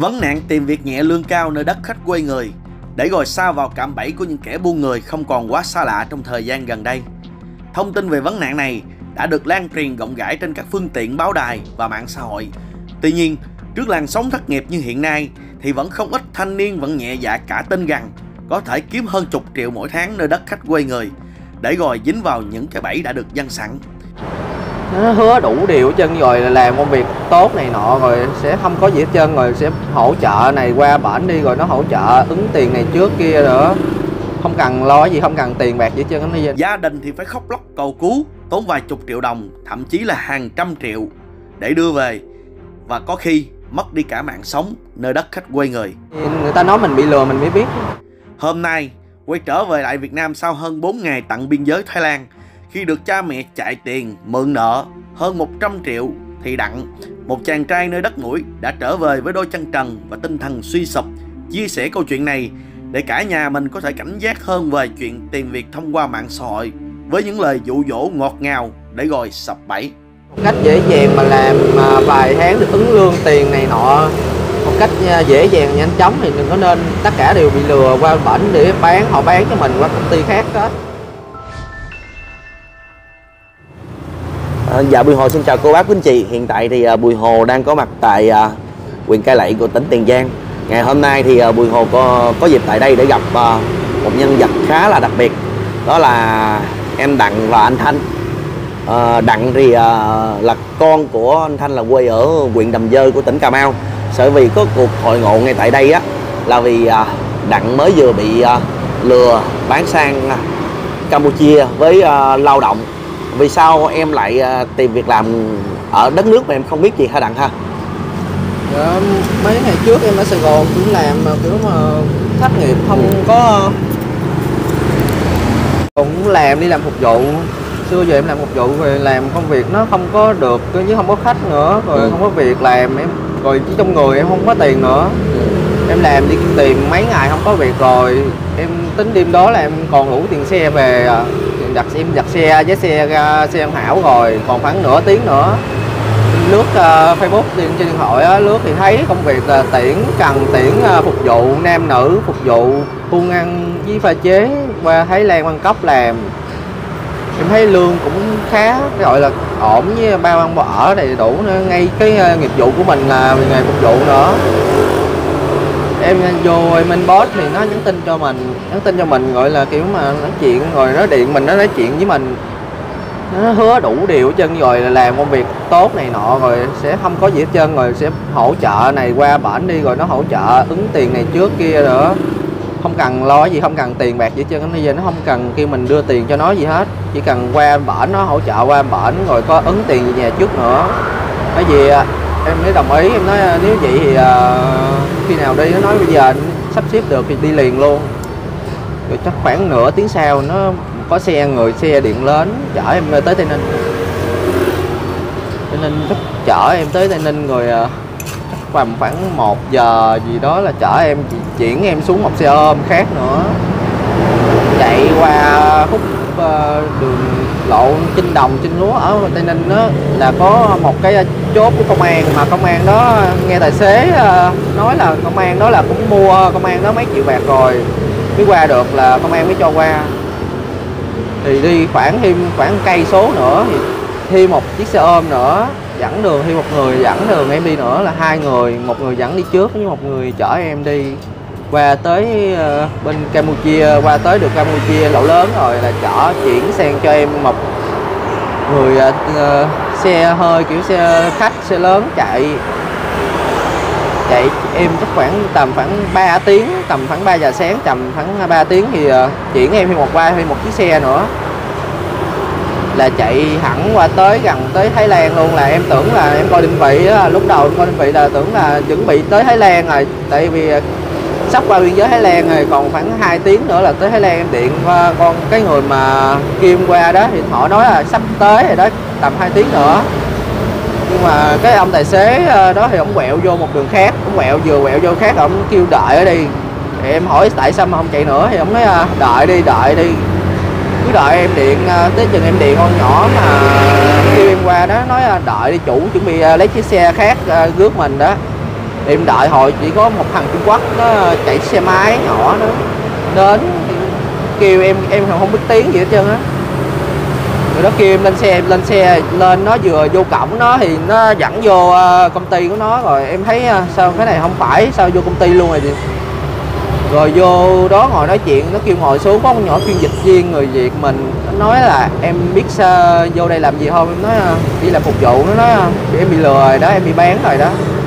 Vấn nạn tìm việc nhẹ lương cao nơi đất khách quê người, để rồi sa vào cạm bẫy của những kẻ buôn người không còn quá xa lạ trong thời gian gần đây. Thông tin về vấn nạn này đã được lan truyền rộng rãi trên các phương tiện báo đài và mạng xã hội. Tuy nhiên, trước làn sóng thất nghiệp như hiện nay thì vẫn không ít thanh niên vẫn nhẹ dạ cả tin rằng có thể kiếm hơn chục triệu mỗi tháng nơi đất khách quê người, để rồi dính vào những cái bẫy đã được dăng sẵn. Nó hứa đủ điều hết trơn, rồi làm công việc tốt này nọ rồi sẽ không có gì hết trơn, rồi sẽ hỗ trợ này qua bển đi, rồi nó hỗ trợ ứng tiền này trước kia nữa, không cần lo gì, không cần tiền bạc gì hết trơn. Gia đình thì phải khóc lóc cầu cứu, tốn vài chục triệu đồng, thậm chí là hàng trăm triệu để đưa về, và có khi mất đi cả mạng sống nơi đất khách quê người. Người ta nói mình bị lừa mình mới biết. Hôm nay quay trở về lại Việt Nam sau hơn 4 ngày tận biên giới Thái Lan, khi được cha mẹ chạy tiền mượn nợ hơn 100 triệu thì Đặng, một chàng trai nơi đất mũi, đã trở về với đôi chân trần và tinh thần suy sụp, chia sẻ câu chuyện này để cả nhà mình có thể cảnh giác hơn về chuyện tìm việc thông qua mạng xã hội với những lời dụ dỗ ngọt ngào để rồi sập bẫy. Một cách dễ dàng mà làm vài tháng được ứng lương tiền này nọ một cách dễ dàng nhanh chóng thì đừng có nên tất cả đều bị lừa qua bển để bán, họ bán cho mình qua công ty khác đó. Dạ, Bùi Hồ xin chào cô bác quý anh chị. Hiện tại thì Bùi Hồ đang có mặt tại huyện Cai Lậy của tỉnh Tiền Giang. Ngày hôm nay thì Bùi Hồ có dịp tại đây để gặp một nhân vật khá là đặc biệt, đó là em Đặng và anh Thanh. Đặng thì là con của anh Thanh, là quê ở huyện Đầm Dơi của tỉnh Cà Mau. Sở vì có cuộc hội ngộ ngay tại đây á là vì Đặng mới vừa bị lừa bán sang Campuchia với lao động. Vì sao em lại tìm việc làm ở đất nước mà em không biết gì hả Đặng ha? Dạ, mấy ngày trước em ở Sài Gòn cũng làm mà kiểu mà thất nghiệp không có, cũng làm đi làm phục vụ. Xưa giờ em làm phục vụ rồi làm công việc nó không có được, chứ không có khách nữa, rồi không có việc làm em, rồi chỉ trong người em không có tiền nữa. Em làm đi tìm mấy ngày không có việc rồi em tính đêm đó là em còn đủ tiền xe về, em đặt xe, vé xe ra xe em Hảo rồi còn khoảng nửa tiếng nữa. Lướt Facebook trên điện thoại á, lướt thì thấy công việc là cần tuyển phục vụ nam nữ, phục vụ buôn ăn với pha chế qua Thái Lan Bangkok làm. Em thấy lương cũng khá, gọi là ổn, với bao ăn bao ở đầy đủ nữa. Ngay cái nghiệp vụ của mình là nghề phục vụ nữa. Em vô em inbox thì nó nhắn tin cho mình gọi là kiểu mà nói chuyện, rồi nó điện mình, nó nói chuyện với mình, nó hứa đủ điều hết trơn, rồi làm công việc tốt này nọ rồi sẽ không có gì hết trơn, rồi sẽ hỗ trợ này qua bển đi, rồi nó hỗ trợ ứng tiền này trước kia nữa, không cần lo gì, không cần tiền bạc gì hết trơn. Bây giờ nó không cần kêu mình đưa tiền cho nó gì hết, chỉ cần qua bển nó hỗ trợ qua bển rồi có ứng tiền về nhà trước nữa. Cái gì em mới đồng ý, em nói nếu vậy thì khi nào đi, nó nói bây giờ sắp xếp được thì đi liền luôn. Rồi chắc khoảng nửa tiếng sau nó có xe điện lớn chở em tới Tây Ninh. Chắc chở em tới Tây Ninh rồi chắc khoảng 1 giờ gì đó là chở em, chuyển em xuống một xe ôm khác nữa, chạy qua khúc đường lộ Chinh Đồng, Chinh Lúa ở Tây Ninh đó, là có một cái chốt của công an, mà công an đó nghe tài xế nói là công an đó là cũng mua công an đó mấy triệu bạc rồi mới qua được, là công an mới cho qua. Thì đi thêm khoảng cây số nữa thì thêm một chiếc xe ôm nữa dẫn đường, thêm một người dẫn đường em đi nữa, là 2 người, một người dẫn đi trước với một người chở em đi qua tới bên Campuchia, qua tới được Campuchia Lộ Lớn rồi là chở chuyển sang cho em một người xe hơi kiểu xe khách, xe lớn chạy em chắc tầm khoảng 3 tiếng, tầm khoảng 3 giờ sáng, tầm khoảng 3 tiếng thì chuyển em thêm một chiếc xe nữa, là chạy hẳn qua tới gần tới Thái Lan luôn. Là em tưởng là em coi định vị đó, lúc đầu em coi định vị là tưởng là chuẩn bị tới Thái Lan rồi, tại vì sắp qua biên giới Thái Lan rồi, còn khoảng 2 tiếng nữa là tới Thái Lan. Em điện qua con cái người mà kim qua đó thì họ nói là sắp tới rồi đó, tầm 2 tiếng nữa. Nhưng mà cái ông tài xế đó thì ông quẹo vô một đường khác, ông vừa quẹo vô khác, ông kêu đợi ở đi. Thì em hỏi tại sao mà không chạy nữa, thì ông nói đợi đi, cứ đợi. Em điện tới chừng em điện con nhỏ mà kêu em qua đó, nói đợi đi, chủ chuẩn bị lấy chiếc xe khác rước mình đó. Em đợi hồi chỉ có một thằng Trung Quốc nó chạy xe máy nhỏ đó đến kêu em không biết tiếng gì hết trơn á. Rồi nó kêu em lên xe lên, nó vừa vô cổng nó thì nó dẫn vô công ty của nó, rồi em thấy sao cái này không phải, sao vô công ty luôn rồi. Rồi vô đó ngồi nói chuyện, nó kêu ngồi xuống, có một nhỏ phiên dịch viên người Việt mình, nó nói là em biết vô đây làm gì không, em nói đi làm phục vụ, nó nói em bị lừa rồi đó, em bị bán rồi đó.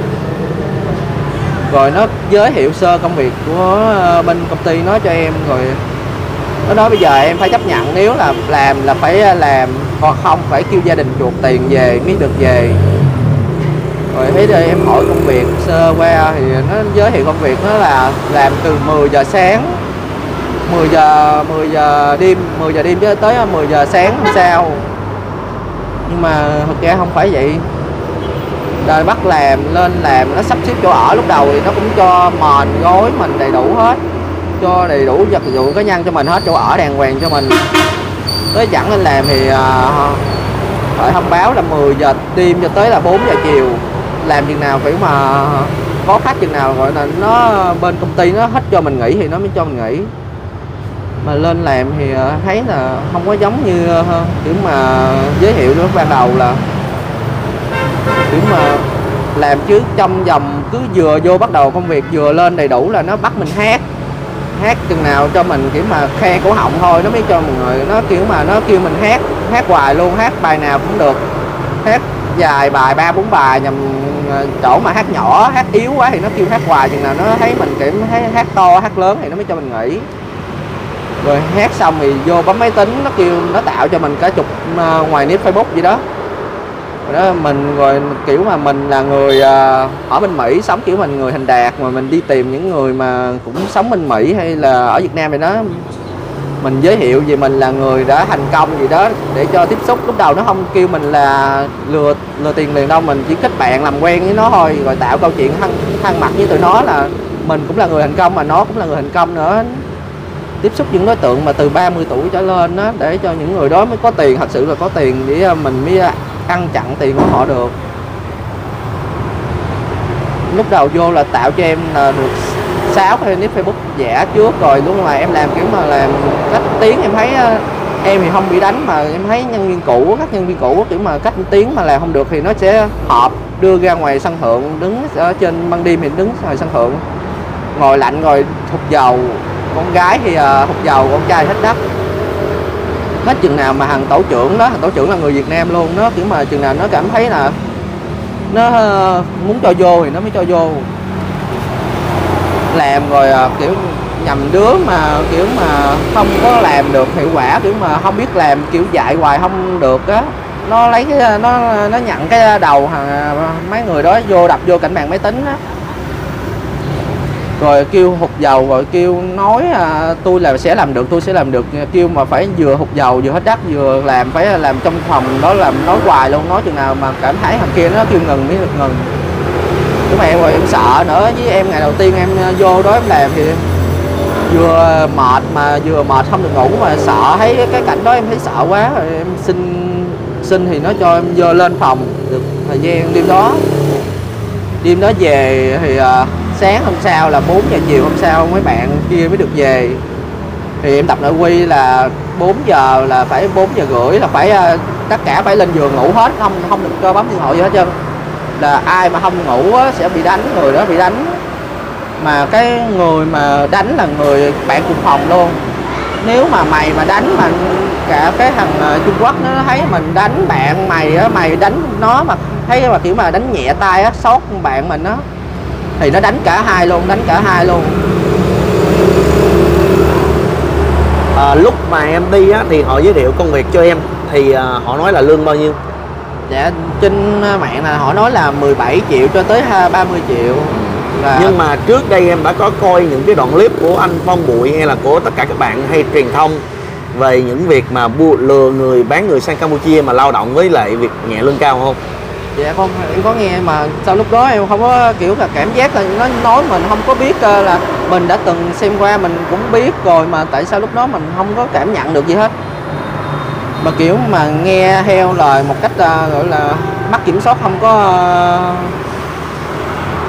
Rồi nó giới thiệu sơ công việc của bên công ty nó cho em, rồi nó nói bây giờ em phải chấp nhận, nếu là làm là phải làm, còn không phải kêu gia đình chuộc tiền về mới được về. Rồi thấy đây em hỏi công việc sơ qua thì nó giới thiệu công việc nó là làm từ 10 giờ sáng 10 giờ đêm cho tới 10 giờ sáng hôm sau. Nhưng mà thực ra không phải vậy. Rồi bắt lên làm nó sắp xếp chỗ ở, lúc đầu thì nó cũng cho mền gối mình đầy đủ hết, cho đầy đủ vật dụng cá nhân cho mình hết, chỗ ở đàng hoàng cho mình. Tới dẫn lên làm thì phải thông báo là 10 giờ đêm cho tới là 4 giờ chiều. Làm chừng nào phải mà có khách chừng nào gọi là nó bên công ty nó hết cho mình nghỉ thì nó mới cho mình nghỉ. Mà lên làm thì thấy là không có giống như kiểu mà giới thiệu lúc ban đầu, là kiểu mà làm chứ trong vòng cứ vừa vô bắt đầu công việc vừa lên đầy đủ là nó bắt mình hát chừng nào cho mình kiểu mà khe cổ họng thôi nó mới cho mình người, nó kiểu mà nó kêu mình hát hoài luôn, hát bài nào cũng được, hát dài bài 3-4 bài, nhằm chỗ mà hát nhỏ hát yếu quá thì nó kêu hát hoài, chừng nào nó thấy mình kiểu hát to hát lớn thì nó mới cho mình nghỉ. Rồi hát xong thì vô bấm máy tính, nó kêu nó tạo cho mình cả chục ngoài nick Facebook gì đó. Rồi đó mình rồi kiểu mà mình là người ở bên Mỹ sống, kiểu mình người thành đạt mà mình đi tìm những người mà cũng sống bên Mỹ hay là ở Việt Nam này đó, mình giới thiệu về mình là người đã thành công gì đó để cho tiếp xúc. Lúc đầu nó không kêu mình là lừa tiền liền đâu, mình chỉ kết bạn làm quen với nó thôi, rồi tạo câu chuyện thân mật với tụi nó là mình cũng là người thành công mà nó cũng là người thành công nữa. Tiếp xúc những đối tượng mà từ 30 tuổi trở lên đó, để cho những người đó mới có tiền, thật sự là có tiền để mình mới ăn chặn tiền của họ được. Lúc đầu vô là tạo cho em là được 6 cái nick Facebook giả trước, rồi lúc mà em làm kiểu mà làm cách tiếng em thấy em thì không bị đánh, mà em thấy nhân viên cũ, các nhân viên cũ kiểu mà cách tiếng mà làm không được thì nó sẽ họp đưa ra ngoài sân thượng, đứng ở trên ban đêm thì đứng ngoài sân thượng ngồi lạnh rồi thục dầu. Con gái thì hụt dầu, con trai hết đất. Hết chừng nào mà thằng tổ trưởng đó, thằng tổ trưởng là người Việt Nam luôn, nó kiểu mà chừng nào nó cảm thấy là nó muốn cho vô thì nó mới cho vô làm. Rồi kiểu nhầm đứa mà kiểu mà không có làm được hiệu quả, kiểu mà không biết làm, kiểu dạy hoài không được á, nó lấy cái nó nhận cái đầu mấy người đó vô đập vô cạnh bàn máy tính á, rồi kêu hụt dầu, rồi kêu nói tôi là sẽ làm được, tôi sẽ làm được, kêu mà phải vừa hụt dầu vừa hết đất vừa làm, phải làm trong phòng đó, làm nói hoài luôn, nói chừng nào mà cảm thấy thằng kia nó kêu ngừng mới được ngừng. Cái mà em rồi em sợ nữa, với em ngày đầu tiên em vô đó em làm thì vừa mệt không được ngủ, mà sợ thấy cái cảnh đó em thấy sợ quá, rồi em xin thì nó cho em vô lên phòng được thời gian đêm đó về thì sáng hôm sau là 4 giờ chiều hôm sau mấy bạn kia mới được về. Thì em tập nội quy là 4 giờ là phải 4 giờ rưỡi là phải tất cả phải lên giường ngủ hết, không được cho bấm điện thoại gì hết trơn. Là ai mà không ngủ á, sẽ bị đánh, người đó bị đánh. Mà cái người mà đánh là người bạn cùng phòng luôn. Nếu mà mày mà đánh mà cả cái thằng Trung Quốc nó thấy mình đánh bạn mày á, mày đánh nó mà thấy mà kiểu mà đánh nhẹ tay á, sót bạn mình á, thì nó đánh cả hai luôn. Lúc mà em đi á, thì họ giới thiệu công việc cho em thì họ nói là lương bao nhiêu? Dạ trên mạng là họ nói là 17 triệu cho tới 30 triệu là... Nhưng mà trước đây em đã có coi những cái đoạn clip của anh Phong Bụi hay là của tất cả các bạn hay truyền thông về những việc mà lừa người, bán người sang Campuchia mà lao động với lại việc nhẹ lương cao không? Dạ không, em có nghe mà sau lúc đó em không có kiểu là cảm giác là nó nói mình không có biết là mình đã từng xem qua, mình cũng biết rồi mà tại sao lúc đó mình không có cảm nhận được gì hết. Mà kiểu mà nghe theo lời một cách gọi là mất kiểm soát,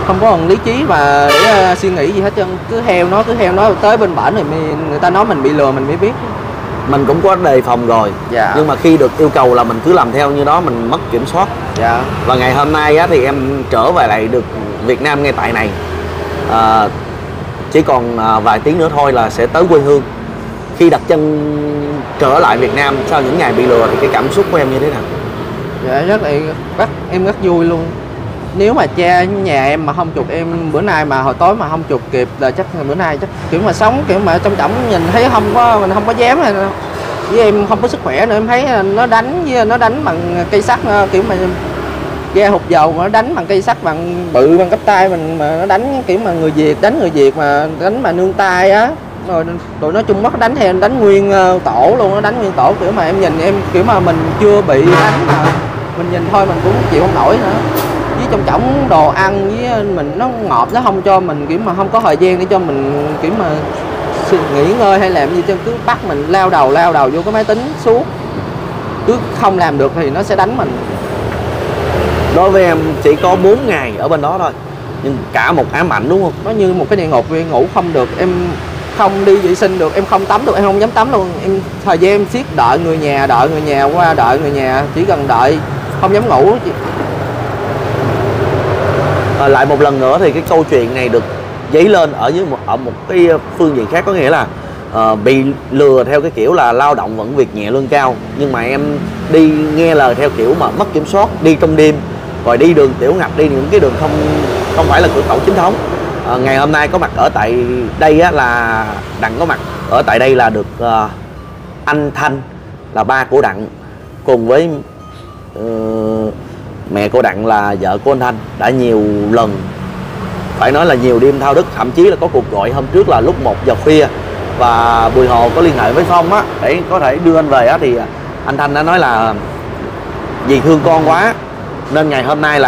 không có còn lý trí mà để suy nghĩ gì hết trơn, cứ theo nó tới bên bển thì người ta nói mình bị lừa mình mới biết. Mình cũng có đề phòng rồi. Dạ. Nhưng mà khi được yêu cầu là mình cứ làm theo như đó, mình mất kiểm soát. Dạ. Và ngày hôm nay á, thì em trở về lại được Việt Nam ngay tại này. Chỉ còn vài tiếng nữa thôi là sẽ tới quê hương. Khi đặt chân trở lại Việt Nam sau những ngày bị lừa thì cái cảm xúc của em như thế nào? Dạ em rất vui luôn. Nếu mà cha nhà em mà không chụp em bữa nay mà hồi tối mà không chụp kịp là chắc bữa nay chắc kiểu mà sống kiểu mà trong nhìn thấy mình không có dám, với em không có sức khỏe nữa. Em thấy nó đánh bằng cây sắt, kiểu mà ga hụt dầu mà nó đánh bằng cây sắt bằng bự bằng cánh tay mình, mà nó đánh kiểu mà người Việt mà đánh mà nương tay á, rồi tụi nó Trung Quốc đánh theo đánh nguyên tổ luôn, nó đánh nguyên tổ, kiểu mà em nhìn em kiểu mà mình chưa bị đánh mà mình nhìn thôi mình cũng chịu không nổi nữa. Với trong đồ ăn với mình nó ngọt, nó không cho mình kiểu mà không có thời gian để cho mình kiểu mà nghỉ ngơi hay làm gì chứ, cứ bắt mình lao đầu vô cái máy tính suốt, cứ không làm được thì nó sẽ đánh mình. Đối với em chỉ có 4 ngày ở bên đó thôi, nhưng cả một ám ảnh đúng không? Nó như một cái địa ngục, em ngủ không được, em không đi vệ sinh được, em không tắm được, em không dám tắm luôn. Em thời gian em siết đợi người nhà qua, đợi người nhà, chỉ cần đợi, không dám ngủ. Lại một lần nữa thì cái câu chuyện này được dấy lên ở một cái phương diện khác, có nghĩa là bị lừa theo cái kiểu là lao động vẫn việc nhẹ lương cao, nhưng mà em đi nghe lời theo kiểu mà mất kiểm soát, đi trong đêm, rồi đi đường tiểu ngạch, đi những cái đường không phải là cửa khẩu chính thống. Ngày hôm nay có mặt ở tại đây á, là Đặng có mặt ở tại đây là được anh Thanh là ba của Đặng cùng với mẹ của Đặng là vợ của anh Thanh đã nhiều lần, phải nói là nhiều đêm thao thức, thậm chí là có cuộc gọi hôm trước là lúc 1 giờ khuya và Bùi Hồ có liên hệ với Phong á để có thể đưa anh về á, thì anh Thanh đã nói là vì thương con quá nên ngày hôm nay là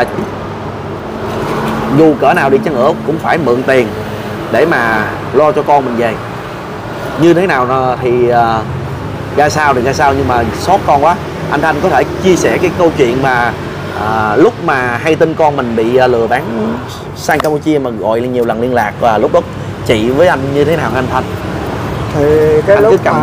dù cỡ nào đi chăng nữa cũng phải mượn tiền để mà lo cho con mình về. Như thế nào thì ra sao thì ra sao, nhưng mà xót con quá. Anh Thanh có thể chia sẻ cái câu chuyện mà lúc mà hay tin con mình bị lừa bán sang Campuchia mà gọi nhiều lần liên lạc, và lúc đó chị với anh như thế nào anh Thanh? Thì cái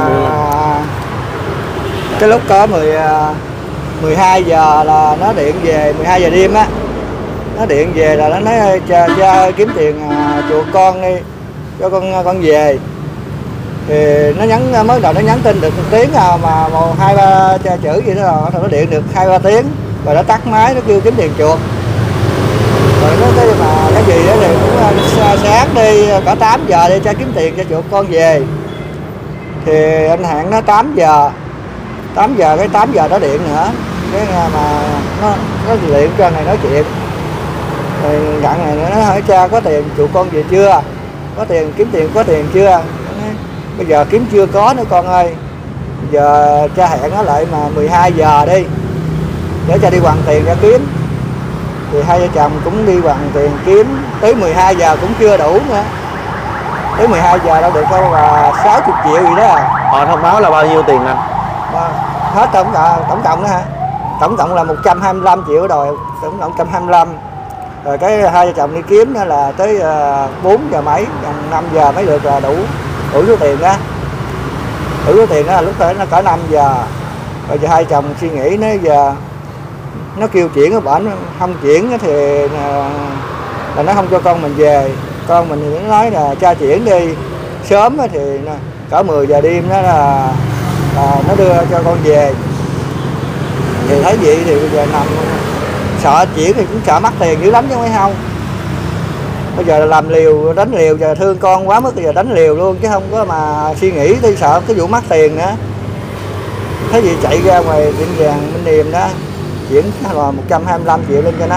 lúc có 12 giờ là nó điện về, 12 giờ đêm á, nó điện về là nó nói cha kiếm tiền chuộc con đi cho con về. Thì nó mới đầu nó nhắn tin được 1 tiếng mà 2-3 chữ gì đó, nó điện được 2-3 tiếng rồi nó tắt máy, nó kêu kiếm tiền chuộc. Rồi nó cái mà cái gì đó thì cũng sáng đi cả 8 giờ đi cha kiếm tiền cho chuộc con về. Thì anh hẹn nó 8 giờ cái 8 giờ nó điện nữa, cái mà nó điện cho này nói chuyện. Rồi Đặng này nó hỏi cha có tiền chuộc con về chưa, có tiền kiếm tiền có tiền chưa. Nói, bây giờ kiếm chưa có nữa con ơi, giờ cha hẹn nó lại mà 12 giờ đi để cha đi hoàn tiền ra kiếm. Thì hai vợ chồng cũng đi hoàn tiền kiếm tới 12 giờ cũng chưa đủ nữa, tới 12 giờ đâu được đâu là 60 triệu gì đó. Họ thông báo là bao nhiêu tiền anh? Hết tổng cộng đó hả? Tổng cộng là 125 triệu rồi, tổng cộng 125. Rồi cái hai vợ chồng đi kiếm nữa là tới 4 giờ mấy, gần 5 giờ mới được là đủ số tiền đó. Đủ số tiền đó là lúc tới nó cỡ 5 giờ. Rồi giờ hai chồng suy nghĩ nó giờ nó kêu chuyển ở bển, không chuyển thì là nó không cho con mình về. Con mình thì nó nói là cha chuyển đi sớm thì cỡ 10 giờ đêm đó là nó đưa cho con về. Thì thấy vậy thì bây giờ nằm sợ chuyển thì cũng sợ mất tiền dữ lắm chứ mấy không. Bây giờ là làm liều, đánh liều, giờ thương con quá mức, bây giờ đánh liều luôn chứ không có mà suy nghĩ đi sợ cái vụ mất tiền nữa. Thấy gì chạy ra ngoài tiệm vàng Minh Điềm đó chuyển là 125 triệu lên cho nó.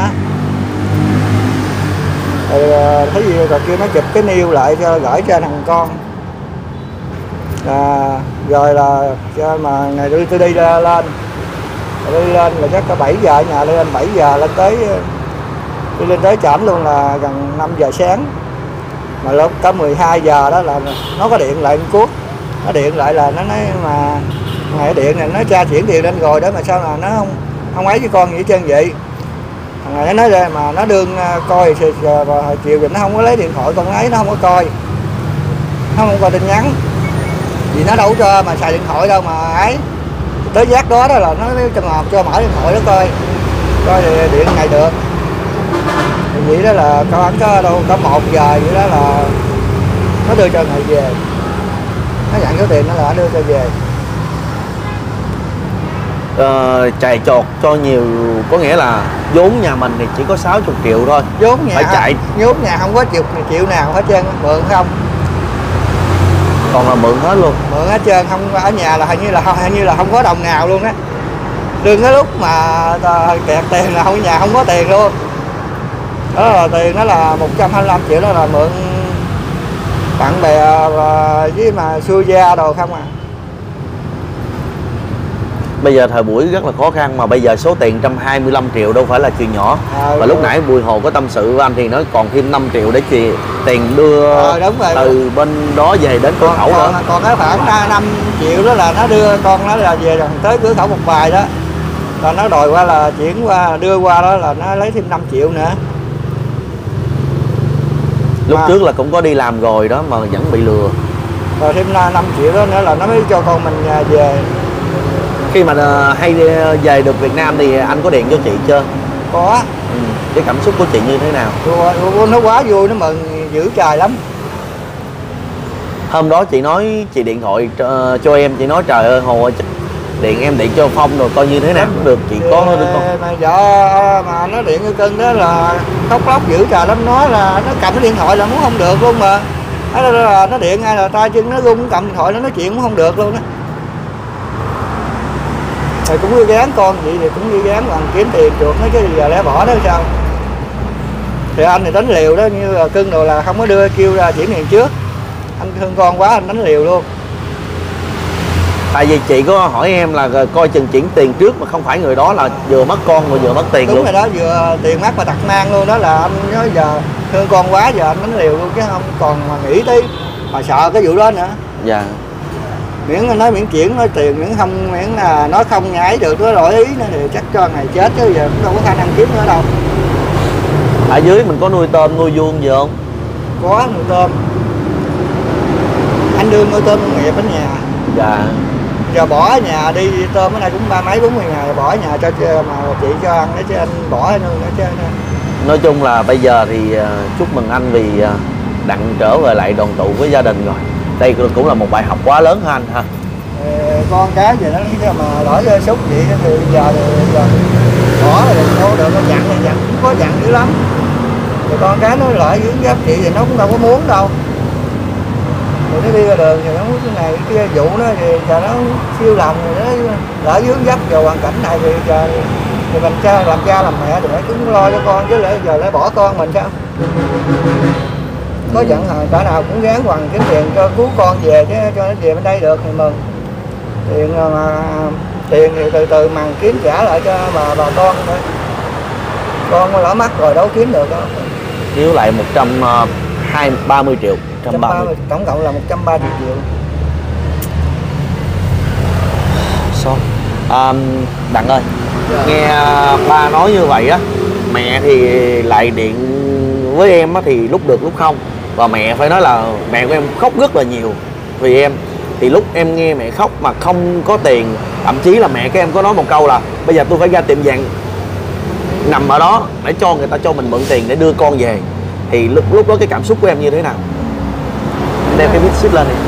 Rồi thấy gì rồi kêu nó chụp cái niêu lại cho gửi cho thằng con. Rồi là cho mà ngày tôi đi lên là chắc có 7 giờ nhà lên 7 giờ lên tới tôi lên tới trển luôn là gần 5 giờ sáng. Mà lúc có 12 giờ đó là nó có điện lại cuốc, nó điện lại là nó nói mà ngày điện này nó cha chuyển tiền lên rồi đó mà sao là nó không ấy với con vậy trơn vậy. Ngày nó nói ra mà nó đương coi rồi chiều thì nó không có lấy điện thoại con ấy, nó không có coi, nó không coi tin nhắn vì nó đâu cho mà xài điện thoại đâu mà ấy. Tới giác đó là nó cho ngọt cho mở điện thoại nó coi thì điện ngày được. Thì vậy đó là có ảnh có đâu có 1 giờ vậy đó là nó đưa cho ngày về, nó nhận số tiền nó là đưa cho về. Chạy chọt cho nhiều, có nghĩa là vốn nhà mình thì chỉ có 60 triệu thôi, Vốn nhà phải chạy, vốn nhà không có triệu nào hết trơn, mượn không, còn là mượn hết luôn. mượn hết trơn, không ở nhà là hình như là không có đồng nào luôn á. Đừng cái lúc mà kẹt tiền là không, nhà không có tiền luôn. Đó là tiền đó là 125 triệu đó là mượn bạn bè với mà xui gia đồ không à. Bây giờ thời buổi rất là khó khăn, mà bây giờ số tiền 125 triệu đâu phải là chuyện nhỏ. Và lúc nãy Bùi Hồ có tâm sự với anh thì nói còn thêm 5 triệu để tiền đưa Đúng rồi. từ bên đó về đến cửa khẩu nữa. Còn cái khoảng 5 triệu đó là nó đưa con nó là về rồi tới cửa khẩu Một Bài đó, là nó đòi qua là chuyển qua đưa qua đó là nó lấy thêm 5 triệu nữa. Lúc trước là cũng có đi làm rồi đó mà vẫn bị lừa. Rồi thêm 5 triệu đó nữa là nó mới cho con mình về. Khi mà hay về được Việt Nam thì anh có điện cho chị chưa? Có. Cái cảm xúc của chị như thế nào? Nó quá vui, nó mừng dữ trời lắm. Hôm đó chị nói chị điện thoại cho em, chị nói trời ơi Hồ ơi, điện em điện cho Phong rồi coi như thế nào cũng được, chị có được không? Mà vợ mà nó điện cho cưng đó là khóc lóc dữ trời lắm, nói là nó cầm cái điện thoại là muốn không được luôn mà. Nó điện ngay là tay chân nó run, cầm điện thoại nó nói chuyện cũng không được luôn á. Thì cũng đi gán con vậy thì cũng đi gán bằng kiếm tiền chuột nó chứ giờ lẽ bỏ đó sao. Thì anh thì đánh liều đó, như là cưng đồ là không có đưa kêu ra chuyển tiền trước. Anh thương con quá anh đánh liều luôn. Tại vì chị có hỏi em là coi chừng chuyển tiền trước mà không phải người đó là vừa mất con rồi vừa mất tiền. Đúng luôn. Rồi đó, vừa tiền mất mà tật mang luôn đó, là anh nói giờ thương con quá giờ anh đánh liều luôn chứ không còn mà nghĩ tí mà sợ cái vụ đó nữa. Dạ. Miễn nói miễn chuyển nói tiền, miễn là nó không nhảy được nó đổi ý nữa thì chắc cho ngày chết chứ giờ cũng đâu có khả năng kiếm nữa đâu. Ở dưới mình có nuôi tôm nuôi vuông gì không? Có nuôi tôm, anh đưa nuôi tôm nông nghiệp ở nhà. Dạ. Giờ bỏ ở nhà đi tôm ở đây cũng 30 40 ngày, bỏ ở nhà cho mà chị cho ăn để cho anh bỏ nữa chứ. Nói chung là bây giờ thì chúc mừng anh vì đặng trở về lại đoàn tụ với gia đình rồi. Đây cũng là một bài học quá lớn ha anh ha. Con cái gì đó mà lỡ xúc vậy thì giờ bỏ rồi đâu được, nó dặn cũng có dặn dữ lắm. Rồi con cái nó lại dưỡng gấp chị thì nó cũng đâu có muốn đâu. Rồi nó đi ra đường thì nó muốn cái này cái kia vụ nó thì giờ nó siêu lòng rồi nó lỡ dướng dấp vào hoàn cảnh này thì giờ thì mình làm cha làm mẹ thì phải cũng lo cho con chứ lẽ giờ lại bỏ con mình sao. Có giận cả nào cũng gắng hoàn kiếm tiền cho cứu con về chứ cho nó về bên đây được thì mừng. Tiền thì từ từ mà kiếm trả lại cho bà con thôi. Con lỡ mắc rồi đâu kiếm được đó. Thiếu lại 130 triệu. 130. Tổng cộng là 130 triệu. Đặng ơi, nghe ba nói như vậy á, mẹ thì lại điện với em á thì lúc được lúc không. Và mẹ phải nói là mẹ của em khóc rất là nhiều vì em. Thì lúc em nghe mẹ khóc mà không có tiền, thậm chí là mẹ các em có nói một câu là bây giờ tôi phải ra tiệm vàng nằm ở đó để cho người ta cho mình mượn tiền để đưa con về. Thì lúc đó cái cảm xúc của em như thế nào? Em đem cái mic xích lên này.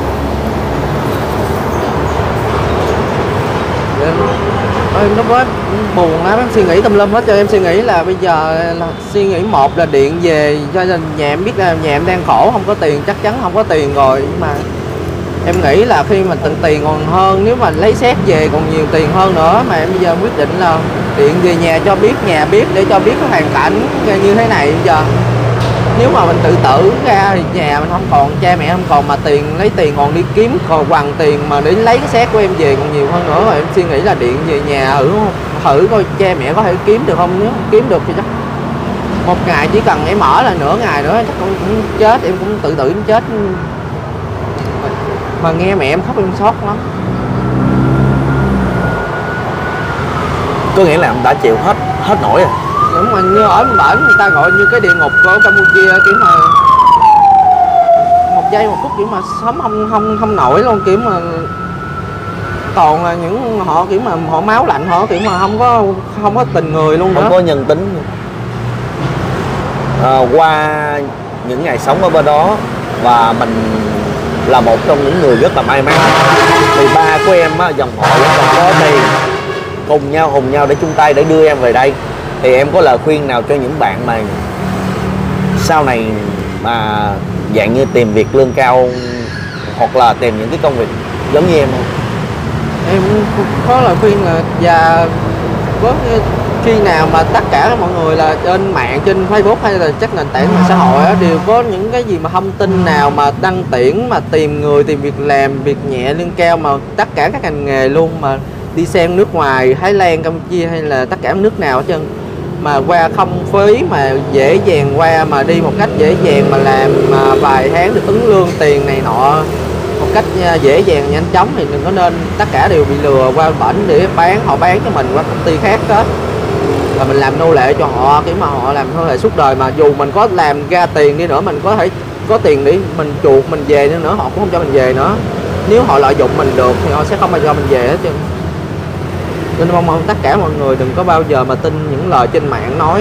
Em lúc đó buồn lắm, em suy nghĩ tùm lum hết. Cho em suy nghĩ là bây giờ là suy nghĩ một là điện về cho nhà em biết là nhà em đang khổ, không có tiền, chắc chắn không có tiền rồi. Nhưng mà em nghĩ là khi mà từng tiền còn hơn, nếu mà lấy xét về còn nhiều tiền hơn nữa. Mà em bây giờ quyết định là điện về nhà cho biết, nhà biết để cho biết cái hoàn cảnh như thế này. Bây giờ nếu mà mình tự tử ra thì nhà mình không còn, cha mẹ không còn, mà lấy tiền còn đi kiếm còn bằng tiền mà để lấy cái xác của em về còn nhiều hơn nữa. Rồi em suy nghĩ là điện về nhà thử coi cha mẹ có thể kiếm được không. Nếu kiếm được thì chắc một ngày chỉ cần em ở là nửa ngày nữa chắc cũng chết, em cũng tự tử chết. Mà nghe mẹ em khóc em sót lắm. Có nghĩa là em đã chịu hết nổi rồi. Đúng mà như ở bển người ta gọi như cái địa ngục của Campuchia, kiểu mà một giây một phút kiểu mà sống không nổi luôn, kiểu mà toàn là những họ kiểu mà họ máu lạnh, họ kiểu mà không có tình người luôn nữa. Không có nhân tính. Qua những ngày sống ở bên đó và mình là một trong những người rất là may mắn vì ba của em á, dòng họ vẫn còn có tiền, cùng nhau hùng nhau để chung tay để đưa em về đây. Thì em có lời khuyên nào cho những bạn mà sau này mà dạng như tìm việc lương cao hoặc là tìm những cái công việc giống như em không? Em có lời khuyên là có khi nào mà tất cả mọi người là trên mạng, trên Facebook hay là các nền tảng mạng xã hội á, đều có những cái gì mà thông tin nào mà đăng tuyển mà tìm người, tìm việc làm, việc nhẹ lương cao mà tất cả các ngành nghề luôn, mà đi sang nước ngoài, Thái Lan, Campuchia hay là tất cả nước nào hết trơn, mà qua không phí, mà dễ dàng qua, mà đi một cách dễ dàng mà làm mà vài tháng được ứng lương tiền này nọ một cách dễ dàng nhanh chóng, thì đừng có nên tất cả đều bị lừa qua bển để họ bán cho mình qua công ty khác đó, và mình làm nô lệ cho họ, kiểu mà họ làm nô lệ suốt đời, mà dù mình có làm ra tiền đi nữa, mình có thể có tiền để mình chuộc mình về nữa, họ cũng không cho mình về nữa. Nếu họ lợi dụng mình được thì họ sẽ không bao giờ mình về hết trơn. Nên mong tất cả mọi người đừng có bao giờ mà tin những lời trên mạng nói.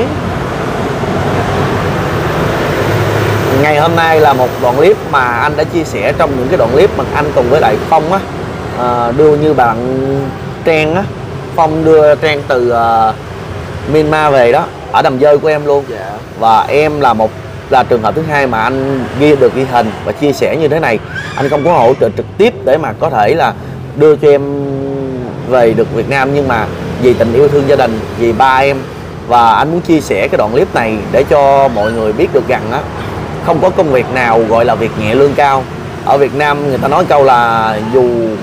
Ngày hôm nay là một đoạn clip mà anh đã chia sẻ trong những cái đoạn clip mà anh cùng với lại Phong á, đưa như bạn Trang á, Phong đưa Trang từ Myanmar về đó, ở đầm dơi của em luôn. Dạ. Và em là trường hợp thứ hai mà anh ghi hình và chia sẻ như thế này. Anh không có hỗ trợ trực tiếp để mà có thể là đưa cho em về được Việt Nam, nhưng mà vì tình yêu thương gia đình, vì ba em, và anh muốn chia sẻ cái đoạn clip này để cho mọi người biết được rằng á, không có công việc nào gọi là việc nhẹ lương cao. Ở Việt Nam người ta nói câu là dù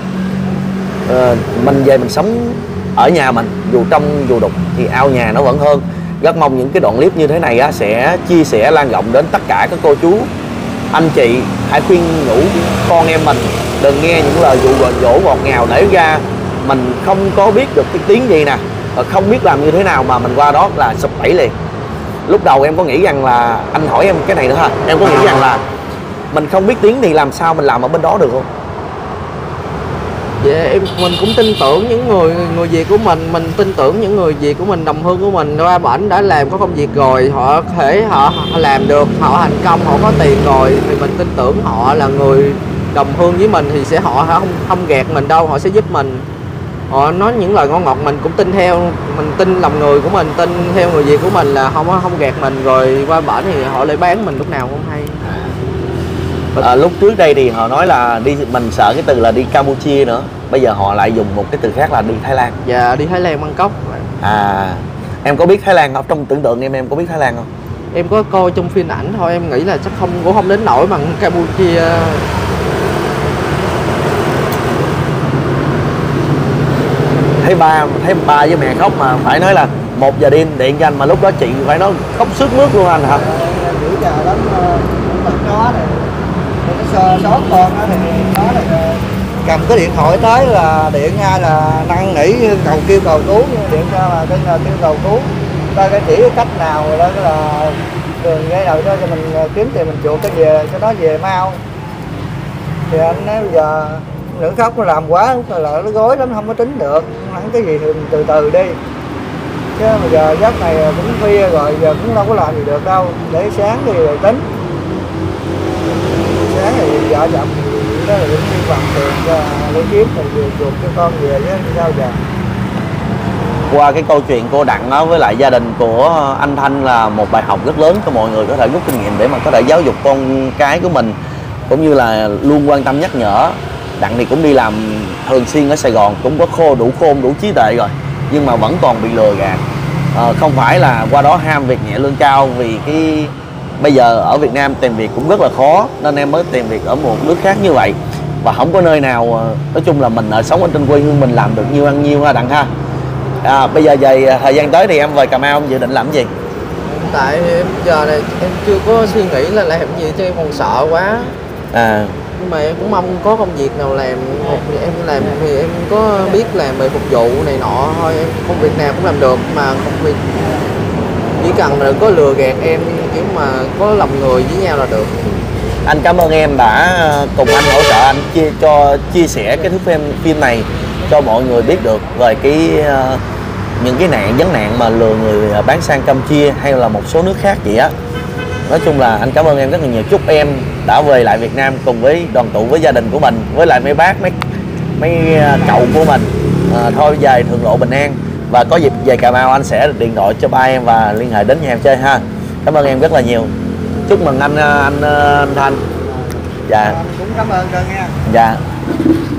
mình về mình sống ở nhà mình, dù trong dù đục thì ao nhà nó vẫn hơn. Rất mong những cái đoạn clip như thế này á, sẽ chia sẻ lan rộng đến tất cả các cô chú, anh chị. Hãy khuyên nhủ con em mình đừng nghe những lời dụ dỗ ngọt ngào để ra mình không có biết được cái tiếng gì nè, không biết làm như thế nào mà mình qua đó là sụp bẫy liền. Lúc đầu em có nghĩ rằng là, anh hỏi em cái này nữa ha, em có nghĩ rằng là mình không biết tiếng thì làm sao mình làm ở bên đó được không? Dạ, mình cũng tin tưởng những người Việt của mình tin tưởng những người Việt của mình, đồng hương của mình qua bển đã làm có công việc rồi, họ làm được, họ thành công, họ có tiền rồi, thì mình tin tưởng họ là người đồng hương với mình, thì họ không gạt mình đâu, họ sẽ giúp mình. Họ nói những lời ngon ngọt mình cũng tin theo, mình tin lòng người của mình, tin theo người Việt của mình là không gạt mình, rồi qua bển thì họ lại bán mình lúc nào cũng hay. Lúc trước đây thì họ nói là mình sợ cái từ là đi Campuchia nữa, bây giờ họ lại dùng một cái từ khác là đi Thái Lan. Dạ, đi Thái Lan, Bangkok. Em có biết Thái Lan không? Trong tưởng tượng em có biết Thái Lan không? Em có coi trong phim ảnh thôi, em nghĩ là chắc cũng không đến nỗi bằng Campuchia. Thấy ba với mẹ khóc mà phải nói là 1 giờ đêm điện cho anh, mà lúc đó chị phải nói khóc sướt mướt luôn anh hả? Dữ giờ lắm, nó này xót con đó thì nó là cầm cái điện thoại tới là điện ngay là năn nỉ kêu cầu cứu, điện ra là kêu cầu cứu, ta cái chỉ cách nào rồi đó là đường ngay đầu đó cho mình kiếm tiền mình chuộc cái về cho nó về mau. Thì anh nói bây giờ nữ khóc nó làm quá là nó gối lắm, không có tính được, hẳn cái gì thì mình từ từ đi, chứ bây giờ giấc này cũng khuya rồi, giờ cũng đâu có làm gì được đâu, để sáng thì rồi tính. Sáng thì vợ chồng đó là cũng đi bằng tiền cho để kiếm rồi về chuộc cho con về chứ sao giờ. Qua cái câu chuyện cô Đặng đó với lại gia đình của anh Thanh là một bài học rất lớn cho mọi người có thể rút kinh nghiệm để mà có thể giáo dục con cái của mình, cũng như là luôn quan tâm nhắc nhở. Đặng thì cũng đi làm thường xuyên ở Sài Gòn, cũng có đủ khôn đủ trí tuệ rồi, nhưng mà vẫn còn bị lừa gạt. Không phải là qua đó ham việc nhẹ lương cao, vì cái bây giờ ở Việt Nam tìm việc cũng rất là khó, nên em mới tìm việc ở một nước khác như vậy. Và không có nơi nào, nói chung là mình ở sống ở trên quê hương mình làm được nhiêu ăn nhiêu ha Đặng ha. Bây giờ về thời gian tới thì em về Cà Mau em dự định làm cái gì? Hiện tại em giờ này em chưa có suy nghĩ là làm gì, chứ em còn sợ quá. Nhưng mà em cũng mong có công việc nào làm. Em làm thì em có biết làm về phục vụ này nọ thôi, công việc nào cũng làm được, mà công việc chỉ cần là đừng có lừa gạt em, kiểu mà có lòng người với nhau là được. Anh cảm ơn em đã cùng anh hỗ trợ anh chia sẻ cái thước phim này cho mọi người biết được về những cái vấn nạn mà lừa người bán sang Campuchia hay là một số nước khác vậy á. Nói chung là anh cảm ơn em rất là nhiều. Chúc em đã về lại Việt Nam cùng với đoàn tụ với gia đình của mình, với lại mấy bác mấy cậu của mình, thôi về thượng lộ bình an, và có dịp về Cà Mau anh sẽ điện thoại cho ba em và liên hệ đến nhà em chơi ha. Cảm ơn em rất là nhiều. Chúc mừng anh Thanh. Dạ. Cũng cảm ơn Trân nha. Dạ.